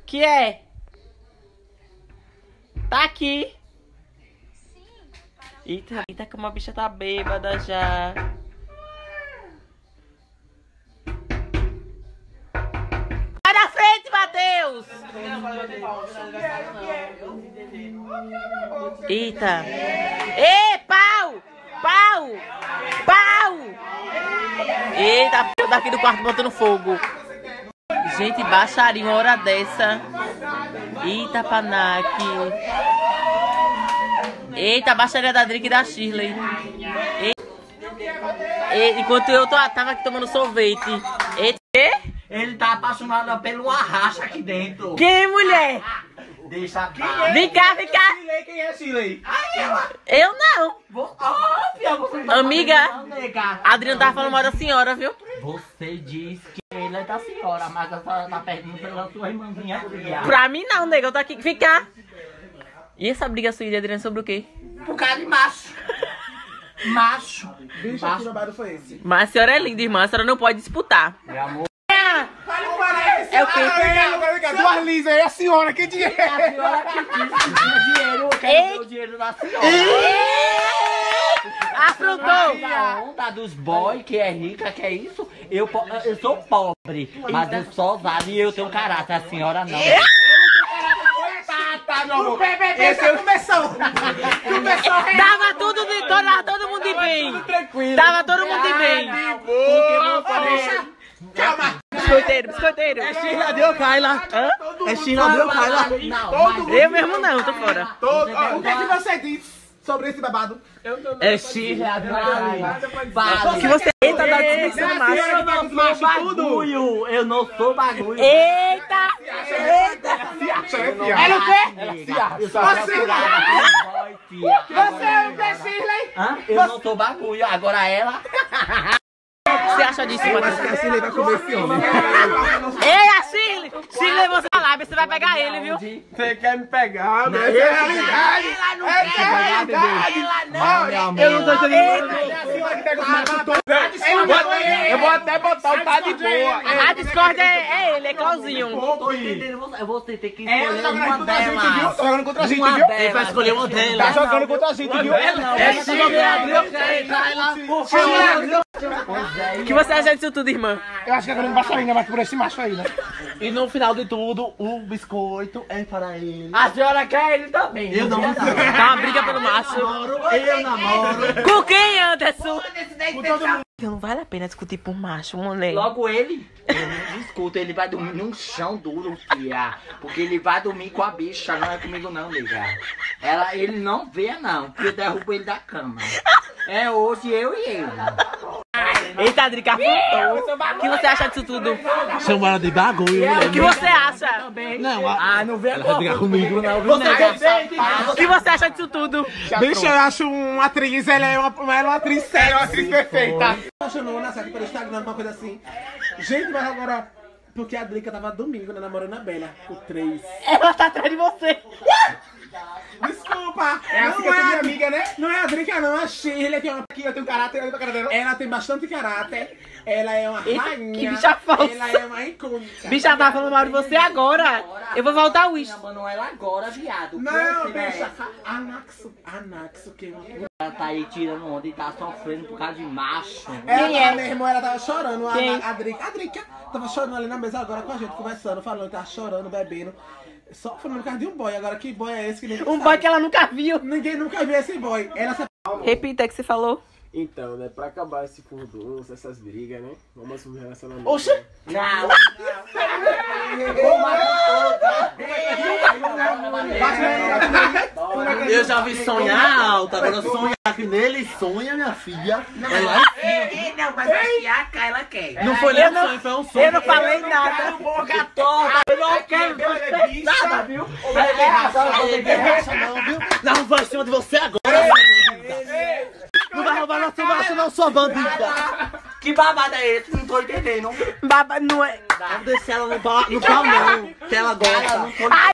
Que é? Tá aqui. Eita, como a bicha tá bêbada já. Vai na frente, Matheus! Eita. Ei, pau! Pau! Pau! Eita, eu daqui do quarto botando fogo. Gente, baixaria uma hora dessa. Eita, Panac. Eita, baixaria da Drink e da Shirley. Enquanto eu tava aqui tomando sorvete. Eita. Ele tá apaixonado pelo arracha aqui dentro. Quem, mulher? Deixa aqui. Vem cá, vem cá. Quem é Shirley? Eu não. Amiga, A Adriana tava falando mal da senhora, viu? Você disse que ele é da senhora, mas a senhora tá perguntando pela sua irmãzinha. Pra mim não, nega, eu tô aqui. Vem cá. E essa briga sua e de Adriana sobre o quê? Por causa de macho. Macho. Bicho, aqui no bairro foi esse. Mas a senhora é linda, irmã. A senhora não pode disputar. Meu amor. É o quê? Duas lisas aí, a senhora, que dinheiro? A senhora que disse que tinha dinheiro, eu quero o dinheiro da senhora. Afrontou. A onda dos boys que é rica, que é isso? Eu sou pobre, mas eu sou ousado e eu tenho caráter, a senhora não. Tá, meu amor. Esse é começou. Tava todo mundo de bem. Tava todo mundo de bem. Calma. Biscoiteiro. É Sheila deu Kyla. Hã? É Sheila deu Kyla. Eu mesmo não, tô fora. O que é que você diz sobre esse babado? É Sheila, O que você eita da descrição macho. eu não sou bagulho, eu não sou bagulho. Eita! Ela o quê? Você é o que, Shirley? Eu não sou bagulho, agora ela... O que você acha disso, Matheus? A Shirley vai comer esse homem. Ei, a Shirley! Shirley, você vai lá, você vai pegar ele, viu? Você quer me pegar, né? É realidade. É realidade. Eu não tô entendendo. Eu vou até botar o tá de boa. A discórdia é ele, é Clauzinho. Você tem que escolher uma delas. Tá jogando contra a gente, viu? Ele vai escolher uma delas. Tá jogando contra a gente, viu? É O que você acha disso tudo, irmã? Eu acho que agora não baixa ainda, mas por esse macho aí, né? E no final de tudo, o biscoito é para ele. A senhora quer ele também. Eu não. Tá uma briga pelo macho. Eu namoro. Com quem, Anderson? Não vale a pena discutir por macho, moleque. Logo ele não discuta, ele vai dormir num chão duro, tia. Porque ele vai dormir com a bicha, não é comigo não, nega. Ele não vê não, porque eu derrubo ele da cama. É hoje eu e ele. Eita, Drica, afrontou. O que você acha disso tudo? Chama ela de bagulho, O que você acha? Não, Não vê ela vai brigar comigo, não. O que você acha disso tudo? Bicho, eu acho uma atriz, ela é uma atriz séria, uma atriz perfeita. Chamou na série pelo Instagram, uma coisa assim. Gente, mas agora, porque a Drica tava domingo, né, namorando a Bela, o 3. Ela tá atrás de você. Desculpa! É assim que eu sou minha amiga, né? Não é a Drica, não, é a Shirley, que é uma que eu tenho caráter, olha pra cara dela. Ela tem bastante caráter, ela é uma Eita, rainha. que bicha falsa. Ela é uma icônica. Bicha, tá falando mal de você agora. Eu vou voltar o Wish. Manuela agora, viado. Não, bicha. Anaxo, que é uma... Ela tá aí tirando onda e tá sofrendo por causa de macho. Quem é? Meu irmão, ela tava chorando, Quem? a Drica tava chorando ali na mesa agora com a gente, conversando, falando, tava chorando, bebendo. Só falando por causa de um boy. Agora, que boy é esse que ninguém Um sabe? boy que ela nunca viu. Ninguém nunca viu esse boy. Ela se... Repita o que você falou. Então, né, pra acabar esse furdunço, essas brigas, né? Vamos assumir o relacionamento. Oxe! Não. Eu já vi sonhar alto, agora sonhar que nele sonha, minha filha. Não, mas a Kyla ela quer. Não foi nem um sonho, foi um sonho. Eu não falei nada. Boca torta. Eu não quero nada, viu? Não, viu? Não vai em cima de você agora. Não vai roubar nosso macho, não, sua bandida. Que babado é esse? Não tô entendendo. Baba, não é. Vamos descer ela no pau, não. Que ela gosta.